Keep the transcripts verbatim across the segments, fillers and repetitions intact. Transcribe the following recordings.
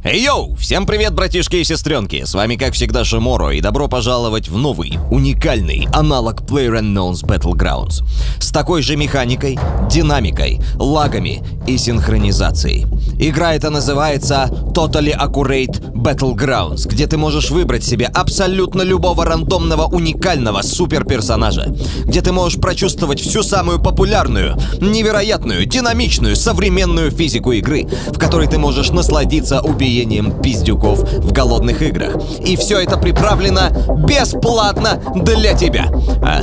Эй, йоу! Всем привет, братишки и сестренки! С вами, как всегда, Шиморо, и добро пожаловать в новый, уникальный аналог PlayerUnknown's Battlegrounds. С такой же механикой, динамикой, лагами и синхронизацией. Игра эта называется Totally Accurate Battlegrounds, где ты можешь выбрать себе абсолютно любого рандомного уникального суперперсонажа, где ты можешь прочувствовать всю самую популярную, невероятную, динамичную, современную физику игры, в которой ты можешь насладиться убийством пиздюков в голодных играх. И все это приправлено бесплатно для тебя. А?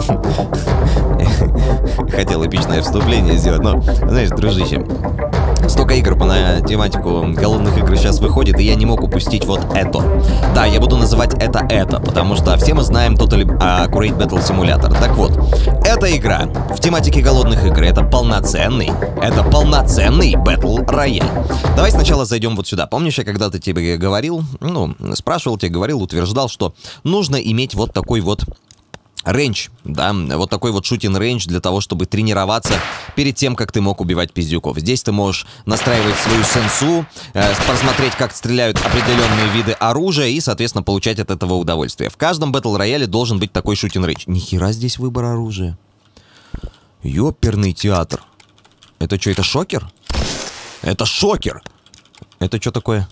Хотел эпичное вступление сделать, но, знаешь, дружище, столько игр на тематику голодных игр сейчас выходит, и я не мог упустить вот это. Да, я буду называть это это, потому что все мы знаем Totally Accurate Battle Simulator. Так вот, эта игра в тематике голодных игр, это полноценный, это полноценный Battle Royale. Давай сначала зайдем вот сюда. Помнишь, я когда-то тебе говорил, ну, спрашивал тебе, говорил, утверждал, что нужно иметь вот такой вот рейндж, да, вот такой вот шутинг-рейндж для того, чтобы тренироваться перед тем, как ты мог убивать пиздюков. Здесь ты можешь настраивать свою сенсу, э, посмотреть, как стреляют определенные виды оружия и, соответственно, получать от этого удовольствие. В каждом батл-рояле должен быть такой шутинг-рейндж. Нихера здесь выбор оружия. Ёперный театр. Это что, это шокер? Это шокер! Это что такое?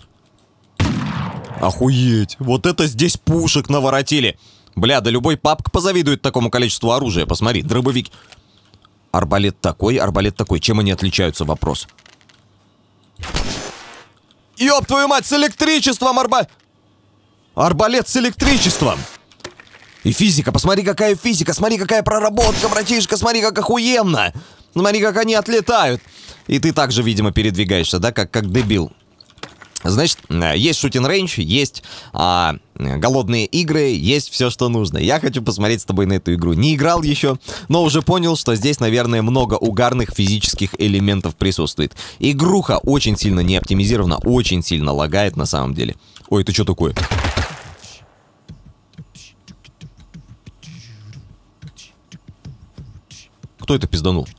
Охуеть! Вот это здесь пушек наворотили! Бля, да любой папка позавидует такому количеству оружия. Посмотри, дробовик. Арбалет такой, арбалет такой. Чем они отличаются? Вопрос. Ёб твою мать, с электричеством арба... Арбалет с электричеством! И физика, посмотри, какая физика, смотри, какая проработка, братишка, смотри, как охуенно! Смотри, как они отлетают! И ты также, видимо, передвигаешься, да, как, как дебил. Значит, есть шутинг-рейндж, есть а, голодные игры, есть все, что нужно. Я хочу посмотреть с тобой на эту игру. Не играл еще, но уже понял, что здесь, наверное, много угарных физических элементов присутствует. Игруха очень сильно не оптимизирована, очень сильно лагает на самом деле. Ой, это что такое? Кто это пизданул?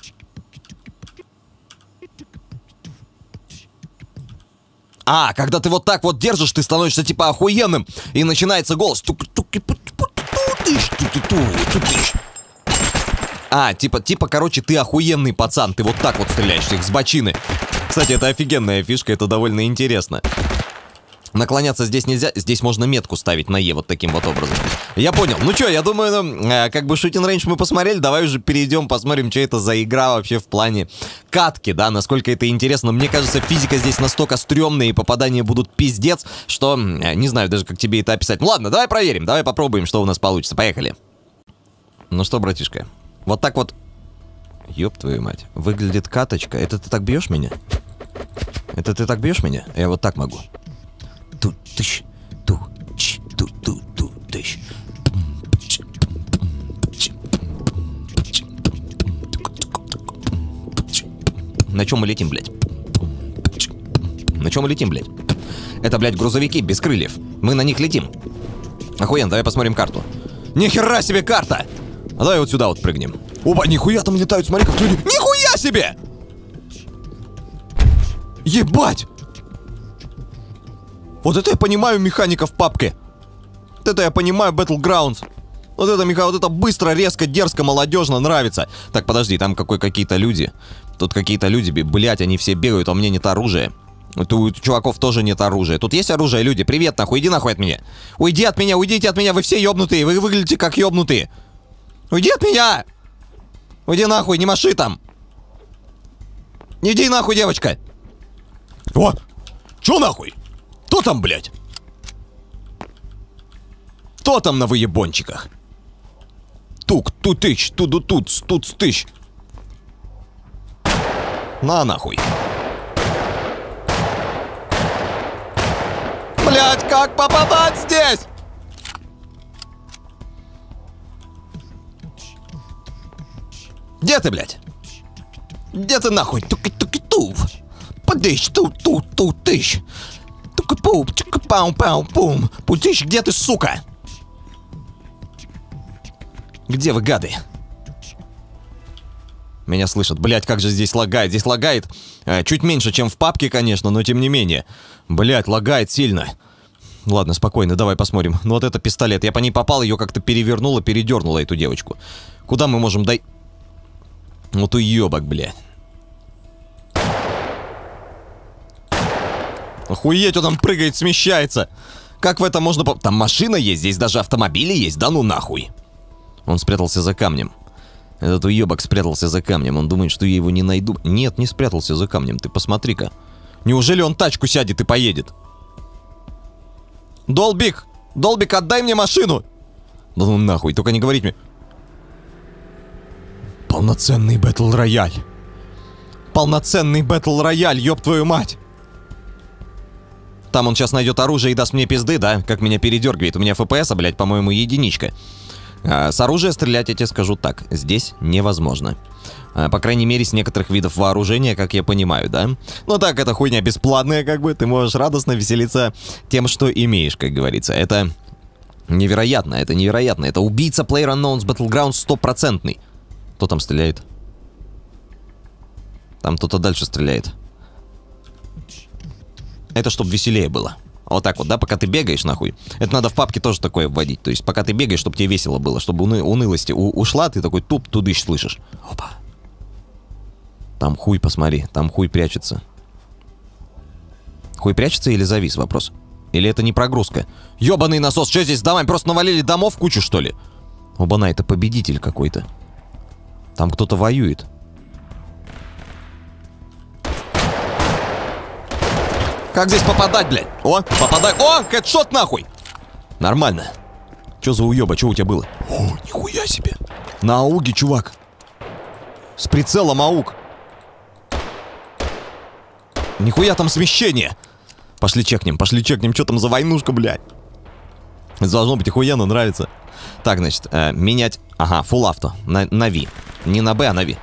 А, когда ты вот так вот держишь, ты становишься типа охуенным, и начинается голос. А, типа, типа, короче, ты охуенный пацан, ты вот так вот стреляешь их с бочины. Кстати, это офигенная фишка, это довольно интересно. Наклоняться здесь нельзя, здесь можно метку ставить на Е вот таким вот образом. Я понял. Ну что, я думаю, ну, э, как бы шутинг-рейндж мы посмотрели, давай уже перейдем, посмотрим, что это за игра вообще в плане катки, да, насколько это интересно. Мне кажется, физика здесь настолько стрёмная и попадания будут пиздец, что э, не знаю даже, как тебе это описать. Ну ладно, давай проверим, давай попробуем, что у нас получится. Поехали. Ну что, братишка, вот так вот, ёб твою мать, выглядит каточка. Это ты так бьешь меня? Это ты так бьешь меня? Я вот так могу. Тут тыщ, ту ч, ту ту ту тыщ. На чем мы летим, блядь? На чем мы летим, блядь? Это, блядь, грузовики без крыльев. Мы на них летим. Охуенно, давай посмотрим карту. Нихера себе карта! А давай вот сюда вот прыгнем. Опа, нихуя там летают, смотри, как люди. Нихуя себе! Ебать! Вот это я понимаю механика в папке. Вот это я понимаю Battlegrounds. Вот это, Миха, вот это быстро, резко, дерзко, молодежно, нравится. Так, подожди, там какой какие-то люди. Тут какие-то люди, блять, они все бегают, а у меня нет оружия. Тут у чуваков тоже нет оружия. Тут есть оружие, люди, привет, нахуй, иди нахуй от меня. Уйди от меня, уйдите от меня, вы все ёбнутые, вы выглядите как ёбнутые. Уйди от меня! Уйди нахуй, не маши там. Иди нахуй, девочка. О, чё нахуй? Кто там, блядь? Кто там на выебончиках? Тук, тутыч, туду-тут, стуц-тыч. На нахуй. Блядь, как попадать здесь? Где ты, блядь? Где ты нахуй? Туки-туки-тув. Подыщ, ту-ту-ту-тыщ. Тука-пум, чика-пау-пау-пум. Путищ, где ты, сука? Где вы, гады? Меня слышат. Блять, как же здесь лагает. Здесь лагает э, чуть меньше, чем в папке, конечно, но тем не менее. Блять, лагает сильно. Ладно, спокойно, давай посмотрим. Ну вот это пистолет. Я по ней попал, ее как-то перевернула, передернула эту девочку. Куда мы можем дойти? Вот уебок, бля. Охуеть, он там прыгает, смещается. Как в это можно... Там машина есть, здесь даже автомобили есть, да ну нахуй. Он спрятался за камнем. Этот уебок спрятался за камнем. Он думает, что я его не найду. Нет, не спрятался за камнем, ты посмотри-ка. Неужели он тачку сядет и поедет? Долбик! Долбик, отдай мне машину! Да ну нахуй, только не говорите мне. Полноценный бэтл-рояль. Полноценный бэтл-рояль, ёб твою мать! Там он сейчас найдет оружие и даст мне пизды, да? Как меня передергивает. У меня эф пи эс, блядь, по-моему, единичка. А, с оружия стрелять, я тебе скажу так, здесь невозможно. А, по крайней мере, с некоторых видов вооружения, как я понимаю, да? Ну так, это хуйня бесплатная, как бы. Ты можешь радостно веселиться тем, что имеешь, как говорится. Это невероятно, это невероятно. Это убийца PlayerUnknown's Battlegrounds стопроцентный. Кто там стреляет? Там кто-то дальше стреляет. Это чтобы веселее было. Вот так вот, да, пока ты бегаешь, нахуй. Это надо в папке тоже такое вводить. То есть, пока ты бегаешь, чтобы тебе весело было. Чтобы уны унылости у ушла, ты такой туп тудыщ слышишь. Опа. Там хуй, посмотри, там хуй прячется. Хуй прячется или завис, вопрос? Или это не прогрузка? Ёбаный насос, что здесь с домами? Просто навалили домов в кучу, что ли? Оба-на, это победитель какой-то. Там кто-то воюет. Как здесь попадать, блядь? О, попадай. О, хедшот нахуй. Нормально. Чё за уёба, чё у тебя было? О, нихуя себе. На ауге, чувак. С прицелом ауг. Нихуя там смещение. Пошли чекнем, пошли чекнем. Чё там за войнушка, блядь? Это должно быть охуенно, нравится. Так, значит, э, менять. Ага, фулл авто. На, на Ви. Не на Б, а на Ви.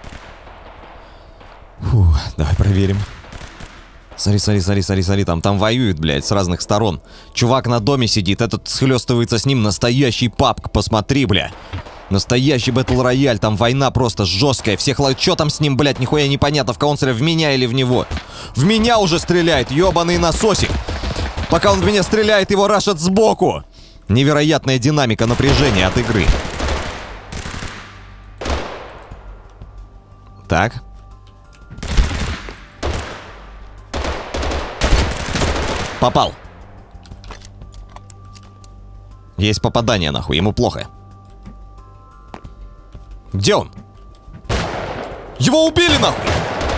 Фу, давай проверим. Смотри, смотри, смотри, смотри, смотри, там, там воюют, блядь, с разных сторон. Чувак на доме сидит, этот схлёстывается с ним, настоящий папк, посмотри, бля. Настоящий бэтл-рояль, там война просто жесткая, всех лайк... Чё там с ним, блядь, нихуя непонятно, в кого он стреляет, в меня или в него? В меня уже стреляет, ёбаный насосик. Пока он в меня стреляет, его рашат сбоку. Невероятная динамика напряжения от игры. Так. Попал. Есть попадание, нахуй, ему плохо. Где он? Его убили, нахуй!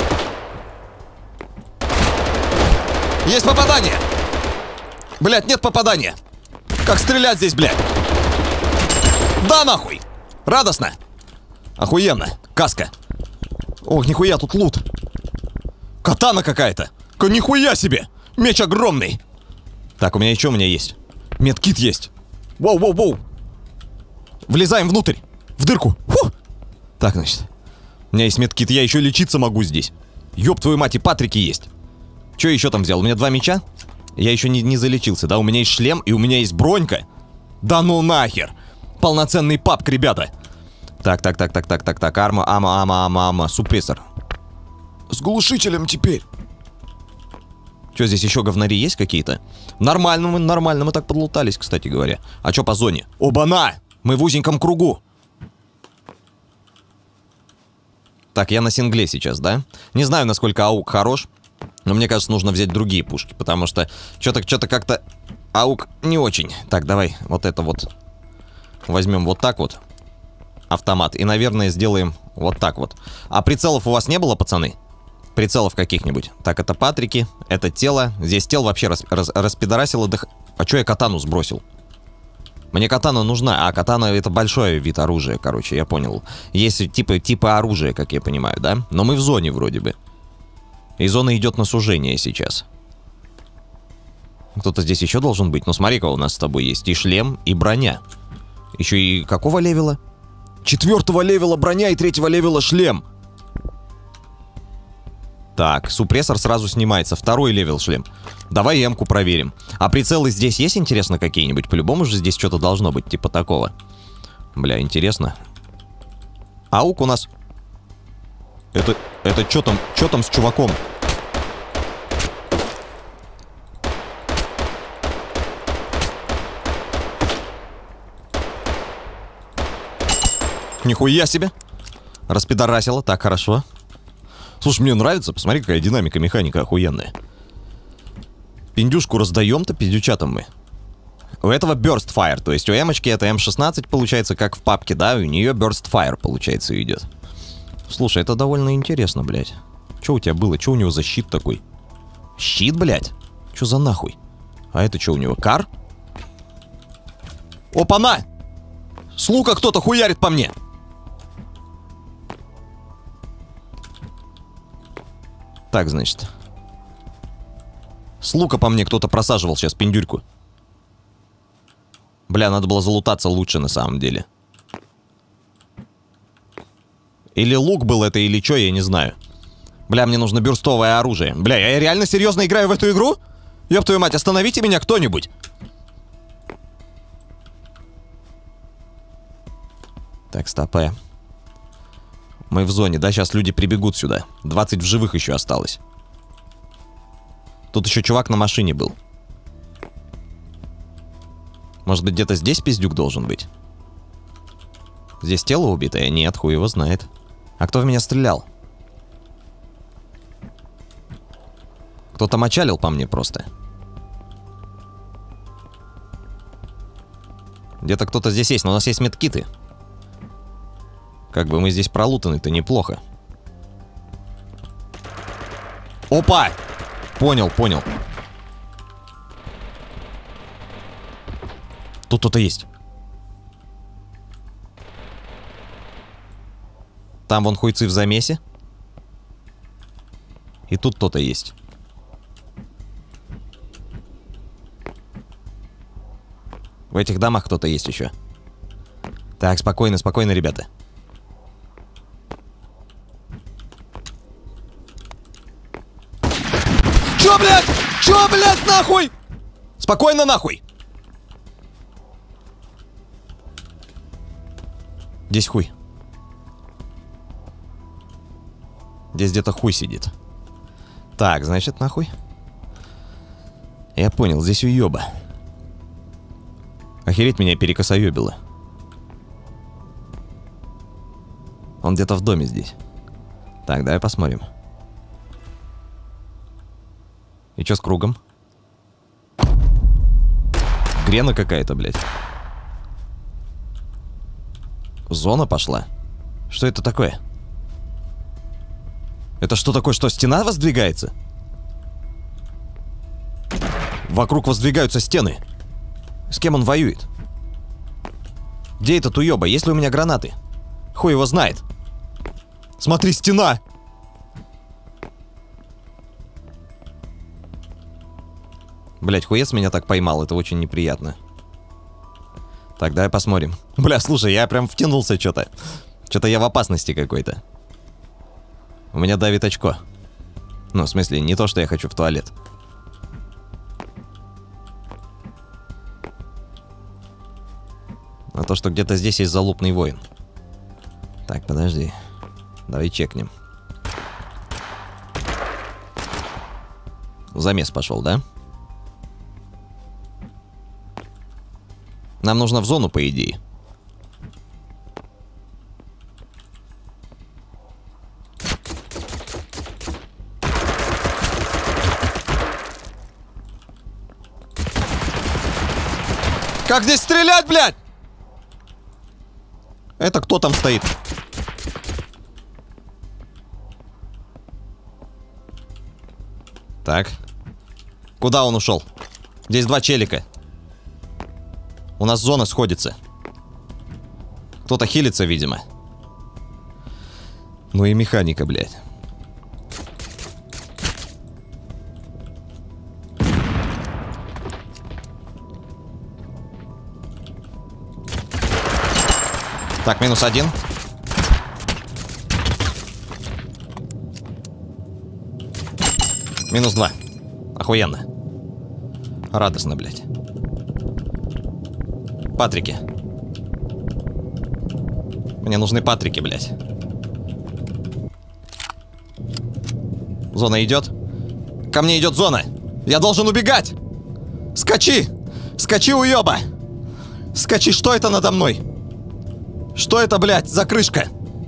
Есть попадание! Блядь, нет попадания! Как стрелять здесь, блядь? Да, нахуй! Радостно! Охуенно! Каска! Ох, нихуя, тут лут! Катана какая-то! Нихуя себе! Меч огромный! Так, у меня еще у меня есть. Медкит есть. Воу-воу-воу! Влезаем внутрь! В дырку! Фу! Так, значит. У меня есть медкит, я еще лечиться могу здесь. Ёб твою мать, и патрики есть. Че еще там взял? У меня два меча? Я еще не, не залечился, да? У меня есть шлем и у меня есть бронька. Да ну нахер! Полноценный папк, ребята! Так, так, так, так, так, так, так. Арма, ама, ама, ама, ама. Супрессор. С глушителем теперь. Что, здесь еще говнари есть какие-то? Нормально мы, нормально мы так подлутались, кстати говоря. А что по зоне? Оба-на! Мы в узеньком кругу. Так, я на сингле сейчас, да? Не знаю, насколько аук хорош, но мне кажется, нужно взять другие пушки, потому что что-то что-то как-то аук не очень. Так, давай вот это вот возьмем вот так вот. Автомат. И, наверное, сделаем вот так вот. А прицелов у вас не было, пацаны? Прицелов каких-нибудь. Так, это патрики, это тело. Здесь тело вообще рас, рас, распидорасило. Дых... А чё я катану сбросил? Мне катана нужна. А, катана это большой вид оружия, короче, я понял. Есть типы, типы оружия, как я понимаю, да? Но мы в зоне вроде бы. И зона идет на сужение сейчас. Кто-то здесь еще должен быть. Ну смотри-ка, у нас с тобой есть и шлем, и броня. Еще и какого левела? Четвертого левела броня и третьего левела шлем. Так, супрессор сразу снимается. Второй левел шлем. Давай эмку проверим. А прицелы здесь есть, интересно, какие-нибудь? По-любому же здесь что-то должно быть, типа такого. Бля, интересно. Аук у нас... Это, это что там, что там с чуваком? Нихуя себе. Распидорасило, так хорошо. Слушай, мне нравится, посмотри, какая динамика, механика охуенная. Пиндюшку раздаем-то, пиздючатом мы. У этого Burst Fire, то есть у эмочки это эм шестнадцать получается, как в папке, да, у нее Burst Fire, получается, идет. Слушай, это довольно интересно, блядь. Че у тебя было? Че у него за щит такой? Щит, блядь? Че за нахуй? А это что у него? Кар? Опа-на! С лука кто-то хуярит по мне! Так, значит. С лука по мне кто-то просаживал сейчас пиндюрьку. Бля, надо было залутаться лучше на самом деле. Или лук был это, или что, я не знаю. Бля, мне нужно бюрстовое оружие. Бля, я реально серьезно играю в эту игру? Ёб твою мать, остановите меня кто-нибудь. Так, стопэ. Мы в зоне, да? Сейчас люди прибегут сюда. двадцать в живых еще осталось. Тут еще чувак на машине был. Может быть, где-то здесь пиздюк должен быть? Здесь тело убитое? Нет, хуй его знает. А кто в меня стрелял? Кто-то мочалил по мне просто. Где-то кто-то здесь есть, но у нас есть медкиты. Как бы мы здесь пролутаны-то неплохо. Опа! Понял, понял. Тут кто-то есть. Там вон хуйцы в замесе. И тут кто-то есть. В этих домах кто-то есть еще. Так, спокойно, спокойно, ребята. Чё, блядь? Чё, блядь, нахуй? Спокойно, нахуй. Здесь хуй. Здесь где-то хуй сидит. Так, значит, нахуй. Я понял, здесь уёба. Охереть, меня перекосоёбило. Он где-то в доме здесь. Так, давай посмотрим. И чё с кругом? Грена какая-то, блядь. Зона пошла. Что это такое? Это что такое? Что, стена воздвигается? Вокруг воздвигаются стены. С кем он воюет? Где этот уёба? Есть ли у меня гранаты? Хуй его знает. Смотри, стена! Блять, хуец меня так поймал, это очень неприятно. Так, давай посмотрим. Бля, слушай, я прям втянулся что-то. Что-то я в опасности какой-то. У меня давит очко. Ну, в смысле, не то, что я хочу в туалет. А то, что где-то здесь есть залупный воин. Так, подожди. Давай чекнем. Замес пошел, да? Нам нужно в зону, по идее. Как здесь стрелять, блядь? Это кто там стоит? Так. Куда он ушел? Здесь два челика. У нас зона сходится. Кто-то хилится, видимо. Ну и механика, блядь. Так, минус один. Минус два. Охуенно. Радостно, блядь. Патрики. Мне нужны патрики, блядь. Зона идет. Ко мне идет зона. Я должен убегать. Скачи. Скачи, уёба. Скачи, что это надо мной? Что это, блядь, за крышка?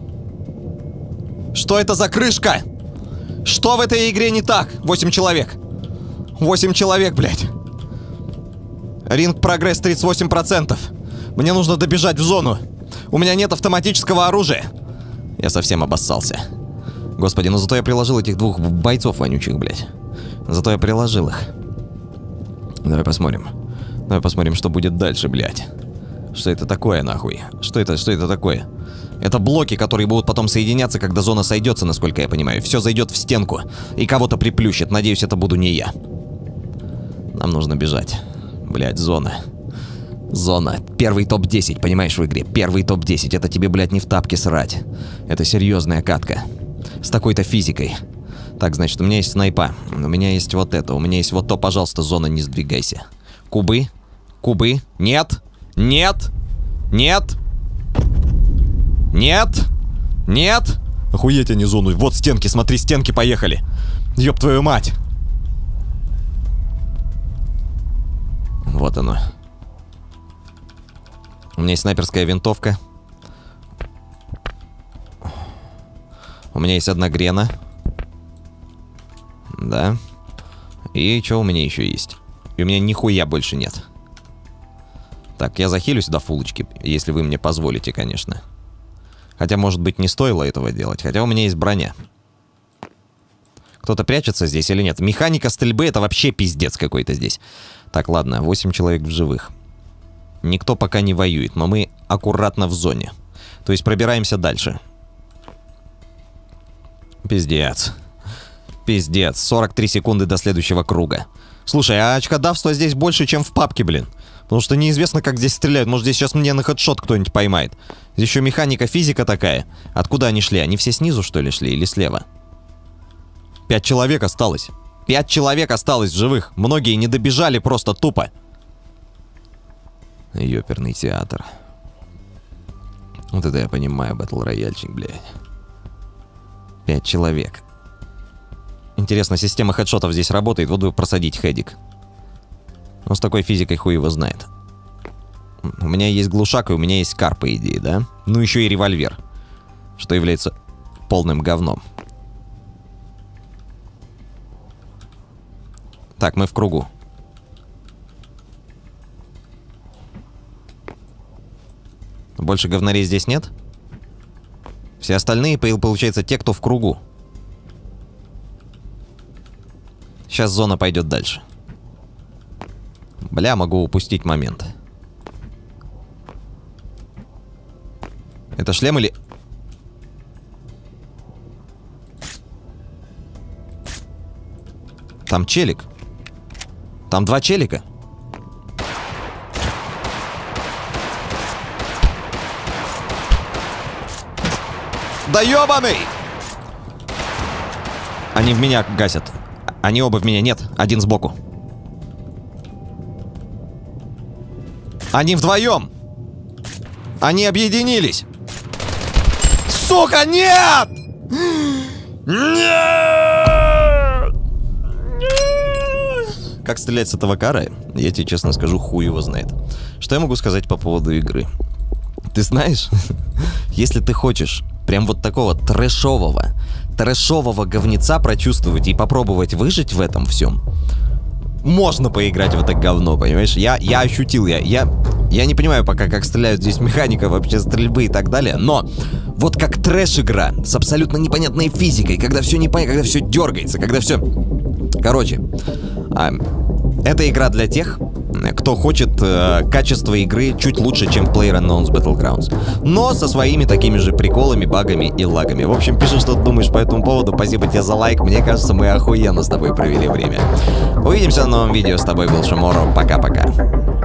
Что это за крышка? Что в этой игре не так? Восемь человек. Восемь человек, блядь. Ринг прогресс тридцать восемь процентов. Мне нужно добежать в зону. У меня нет автоматического оружия. Я совсем обоссался. Господи, ну зато я приложил этих двух бойцов вонючих, блядь. Зато я приложил их. Давай посмотрим. Давай посмотрим, что будет дальше, блядь. Что это такое, нахуй? Что это, что это такое? Это блоки, которые будут потом соединяться, когда зона сойдется, насколько я понимаю. Все зайдет в стенку и кого-то приплющит. Надеюсь, это буду не я. Нам нужно бежать. Блядь, зона. Зона. Первый топ десять, понимаешь, в игре. Первый топ десять. Это тебе, блядь, не в тапке срать. Это серьезная катка. С такой-то физикой. Так, значит, у меня есть снайпа. У меня есть вот это. У меня есть вот то, пожалуйста, зона, не сдвигайся. Кубы. Кубы. Нет. Нет. Нет. Нет. Нет. Охуеть, они зону. Вот стенки, смотри, стенки, поехали. Ёб твою мать. Вот оно. У меня есть снайперская винтовка. У меня есть одна грена. Да. И что у меня еще есть? И у меня нихуя больше нет. Так, я захилюсь до фулочки, если вы мне позволите, конечно. Хотя, может быть, не стоило этого делать. Хотя у меня есть броня. Кто-то прячется здесь или нет? Механика стрельбы — это вообще пиздец какой-то здесь. Так, ладно, восемь человек в живых. Никто пока не воюет, но мы аккуратно в зоне. То есть пробираемся дальше. Пиздец. Пиздец. сорок три секунды до следующего круга. Слушай, а очкодавство здесь больше, чем в пабке, блин. Потому что неизвестно, как здесь стреляют. Может, здесь сейчас мне на хедшот кто-нибудь поймает. Здесь еще механика, физика такая. Откуда они шли? Они все снизу, что ли, шли или слева? Пять человек осталось. Пять человек осталось в живых. Многие не добежали просто тупо. Ёперный театр. Вот это я понимаю, батл-рояльчик, блядь. Пять человек. Интересно, система хедшотов здесь работает? Вот бы просадить хедик. Но с такой физикой хуй его знает. У меня есть глушак и у меня есть кар, по идее, да? Ну еще и револьвер. Что является полным говном. Так, мы в кругу. Больше говнарей здесь нет? Все остальные, получается, те, кто в кругу. Сейчас зона пойдет дальше. Бля, могу упустить момент. Это шлем или... Там челик. Там два челика. Да ёбаный! Они в меня гасят. Они оба в меня. Нет, один сбоку. Они вдвоем. Они объединились. Сука, нет! Нет! Как стрелять с этого кара, я тебе честно скажу, хуй его знает. Что я могу сказать по поводу игры? Ты знаешь, если ты хочешь прям вот такого трэшового, трэшового говнеца прочувствовать и попробовать выжить в этом всем, можно поиграть в это говно, понимаешь? Я, я ощутил, я, я, я не понимаю пока, как стреляют здесь механика, вообще стрельбы и так далее, но вот как трэш-игра с абсолютно непонятной физикой, когда все непонятно, когда все дергается, когда все... Короче, а, это игра для тех, кто хочет э, качество игры чуть лучше, чем в PlayerUnknown's Battlegrounds, но со своими такими же приколами, багами и лагами. В общем, пиши, что ты думаешь по этому поводу. Спасибо тебе за лайк. Мне кажется, мы охуенно с тобой провели время. Увидимся в новом видео. С тобой был Шиморо. Пока-пока.